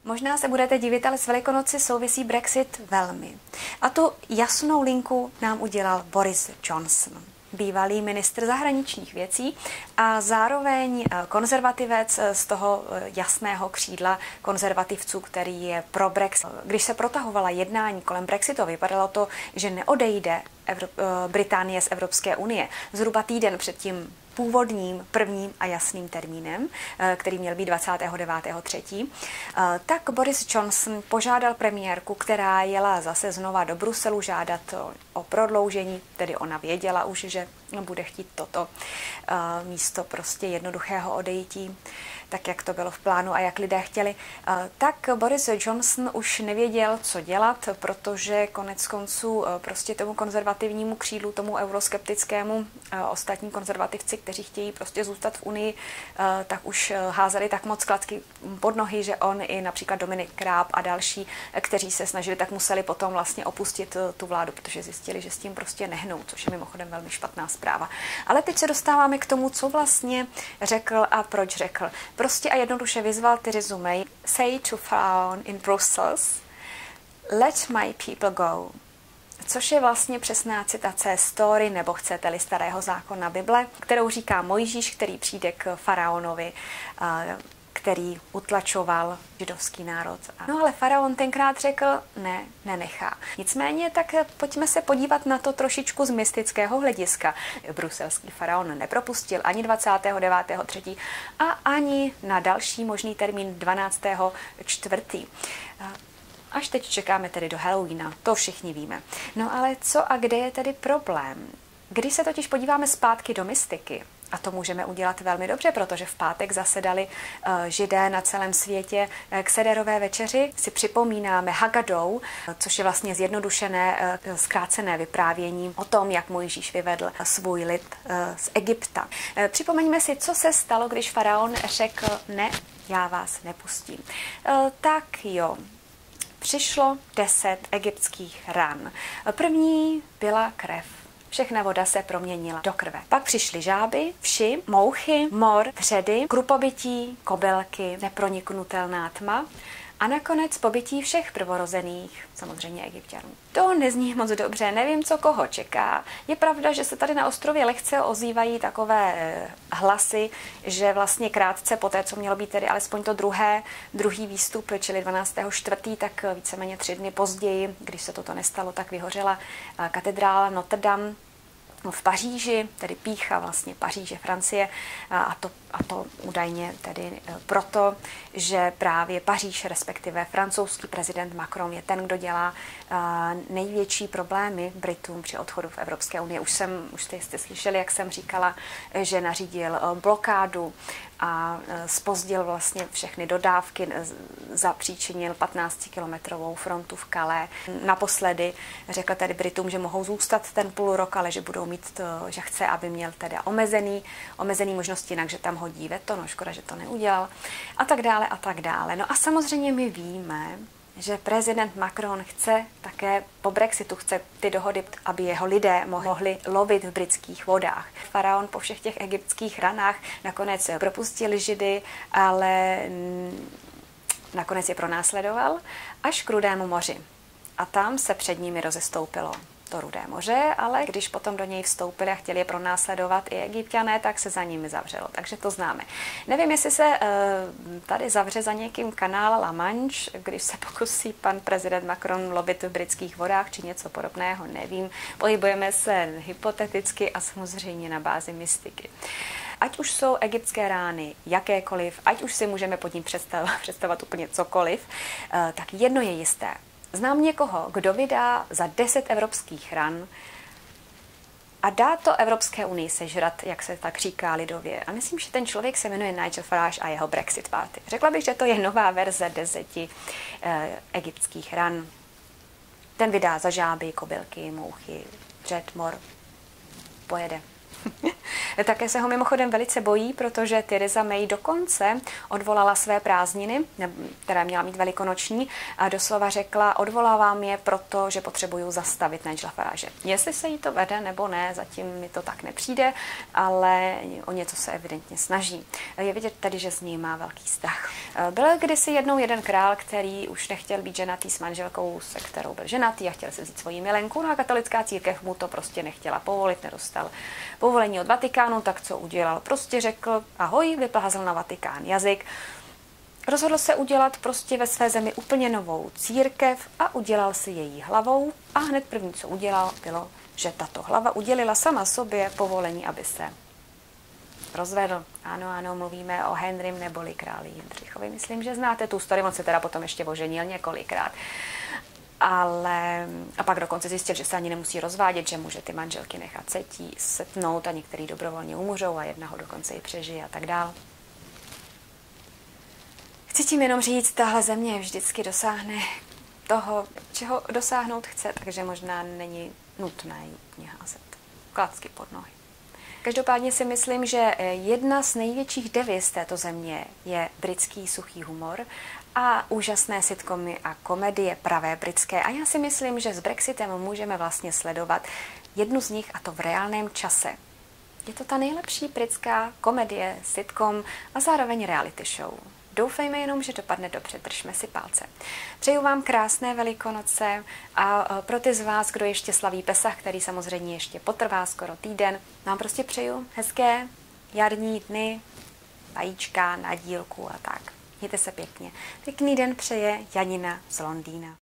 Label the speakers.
Speaker 1: Možná se budete divit, ale s Velikonoci souvisí Brexit velmi. A tu jasnou linku nám udělal Boris Johnson, bývalý ministr zahraničních věcí a zároveň konzervativec z toho jasného křídla konzervativců, který je pro Brexit. Když se protahovala jednání kolem Brexitu, vypadalo to, že neodejde Británie z Evropské unie. Zhruba týden před tím původním, prvním a jasným termínem, který měl být 29.3., tak Boris Johnson požádal premiérku, která jela zase znova do Bruselu žádat o prodloužení, tedy ona věděla už, že bude chtít toto místo prostě jednoduchého odejití, tak jak to bylo v plánu a jak lidé chtěli, tak Boris Johnson už nevěděl, co dělat, protože konec konců prostě tomu konzervativnímu křídlu, tomu euroskeptickému, ostatní konzervativci, kteří chtějí prostě zůstat v Unii, tak už házeli tak moc klacky pod nohy, že on i například Dominik Raab a další, kteří se snažili, tak museli potom vlastně opustit tu vládu, protože zjistili, že s tím prostě nehnou, což je mimochodem velmi špatná zpráva. Ale teď se dostáváme k tomu, co vlastně řekl a proč řekl. Prostě a jednoduše vyzval Terezu May, say to Faraon in Brussels, let my people go. Což je vlastně přesná citace z Tóry, nebo chcete-li starého zákona Bible, kterou říká Mojžíš, který přijde k faraonovi, který utlačoval židovský národ. No ale faraon tenkrát řekl, ne, nenechá. Nicméně tak pojďme se podívat na to trošičku z mystického hlediska. Bruselský faraon nepropustil ani 29.3. a ani na další možný termín 12.4. Až teď čekáme tedy do Halloweena, to všichni víme. No ale co a kde je tedy problém? Když se totiž podíváme zpátky do mystiky, a to můžeme udělat velmi dobře, protože v pátek zasedali Židé na celém světě k sederové večeři. Si připomínáme Hagadou, což je vlastně zjednodušené, zkrácené vyprávění o tom, jak Mojžíš vyvedl svůj lid z Egypta. Připomeňme si, co se stalo, když faraon řekl, ne, já vás nepustím. Tak jo. Přišlo 10 egyptských ran. První byla krev. Všechna voda se proměnila do krve. Pak přišly žáby, vši, mouchy, mor, vředy, krupobytí, kobylky, neproniknutelná tma a nakonec pobytí všech prvorozených, samozřejmě Egypťanů. To nezní moc dobře, nevím, co koho čeká. Je pravda, že se tady na ostrově lehce ozývají takové hlasy, že vlastně krátce poté, co mělo být tedy alespoň to druhý výstup, čili 12.4., tak víceméně 3 dny později, když se toto nestalo, tak vyhořela katedrála Notre Dame v Paříži, tedy pýcha vlastně Paříže, Francie, a to údajně tedy proto, že právě Paříž, respektive francouzský prezident Macron je ten, kdo dělá největší problémy Britům při odchodu v Evropské unii. Už jste slyšeli, jak jsem říkala, že nařídil blokádu a zpozdil vlastně všechny dodávky, zapříčinil 15-kilometrovou frontu v Calais. Naposledy řekl tedy Britům, že mohou zůstat ten půl rok, ale že budou mít, že chce, aby měl tedy omezený možnosti, jinak, že tam hodí veto, no škoda, že to neudělal, a tak dále, a tak dále. No a samozřejmě my víme, že prezident Macron chce také po Brexitu, chce ty dohody, aby jeho lidé mohli lovit v britských vodách. Faraon po všech těch egyptských ranách nakonec propustil Židy, ale nakonec je pronásledoval až k Rudému moři. A tam se před nimi rozestoupilo to Rudé moře, ale když potom do něj vstoupili a chtěli je pronásledovat i Egypťané, tak se za nimi zavřelo. Takže to známe. Nevím, jestli se tady zavře za někým kanál La Manche, když se pokusí pan prezident Macron lovit v britských vodách či něco podobného, nevím. Pohybujeme se hypoteticky a samozřejmě na bázi mystiky. Ať už jsou egyptské rány jakékoliv, ať už si můžeme pod ním představovat úplně cokoliv, tak jedno je jisté. Znám někoho, kdo vydá za 10 evropských ran a dá to Evropské unii sežrat, jak se tak říká lidově. A myslím, že ten člověk se jmenuje Nigel Farage a jeho Brexit Party. Řekla bych, že to je nová verze 10 egyptských ran. Ten vydá za žáby, kobylky, mouchy, vřed, mor. Pojede. Také se ho mimochodem velice bojí, protože Theresa May dokonce odvolala své prázdniny, které měla mít velikonoční, a doslova řekla, odvolávám je proto, že potřebuju zastavit Nigela Farage. Jestli se jí to vede nebo ne, zatím mi to tak nepřijde, ale o něco se evidentně snaží. Je vidět tady, že z ní má velký strach. Byl kdysi jednou jeden král, který už nechtěl být ženatý s manželkou, se kterou byl ženatý a chtěl si vzít svoji milenku, no a katolická církev mu to prostě nechtěla povolit, nedostal povolení od Vatikánu, tak co udělal? Prostě řekl ahoj, vyplázl na Vatikán jazyk. Rozhodl se udělat prostě ve své zemi úplně novou církev a udělal si její hlavou a hned první, co udělal, bylo, že tato hlava udělila sama sobě povolení, aby se rozvedl. Ano, mluvíme o Henrym neboli králi Jindřichovi. Myslím, že znáte tu story, on se teda potom ještě oženil několikrát. A pak dokonce zjistil, že se ani nemusí rozvádět, že může ty manželky nechat setnout a některý dobrovolně umřou a jedna ho dokonce i přežije a tak dál. Chci tím jenom říct, tahle země vždycky dosáhne toho, čeho dosáhnout chce, takže možná není nutné jí úplně házet klacky pod nohy. Každopádně si myslím, že jedna z největších deviz této země je britský suchý humor a úžasné sitcomy a komedie pravé britské. A já si myslím, že s Brexitem můžeme vlastně sledovat jednu z nich, a to v reálném čase. Je to ta nejlepší britská komedie, sitcom a zároveň reality show. Doufejme jenom, že dopadne dobře, držme si palce. Přeju vám krásné Velikonoce a pro ty z vás, kdo ještě slaví Pesach, který samozřejmě ještě potrvá skoro týden, vám prostě přeju hezké jarní dny, vajíčka na dílku a tak. Mějte se pěkně. Pěkný den přeje Janina z Londýna.